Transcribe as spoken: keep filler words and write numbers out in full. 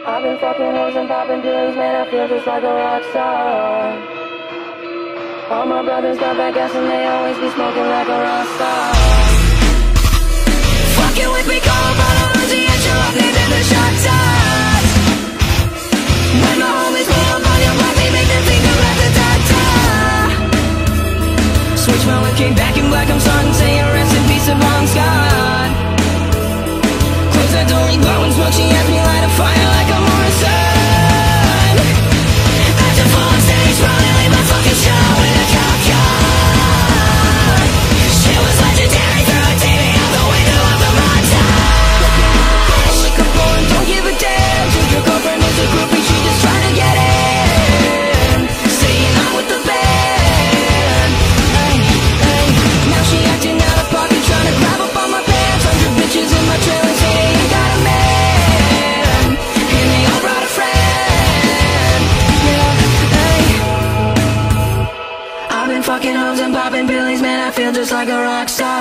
I've been fucking hoes and popping pills, man, I feel just like a rock star. All my brothers got that gas and they always be smoking like a Rockstar. Fucking with me, call up on a Uzi and show up, name in the shot toss. When my homies pull up on your block, they make them think I'm at the ta-ta. Switch my whip, kick back in black, I'm starting saying rest in peace of Bon Scott. Close that door, you glow and smoke, she asked me light a fire like a Morrison. After full on stage, running, leave my fucking show in a cop car. Shit was legendary, throw a T V out the window of the montage. Like a boy, don't give a damn. Think your girlfriend is a groupie, she just trying to get in. Staying on with the band. Ay, ay. Now she acting out of pocket, trying to grab up on my pants. Hundred bitches in my trailer say they ain't got a man, and they all brought a friend. Yeah, ay. I've been fucking hoes and popping pillies, man, I feel just like a rock star.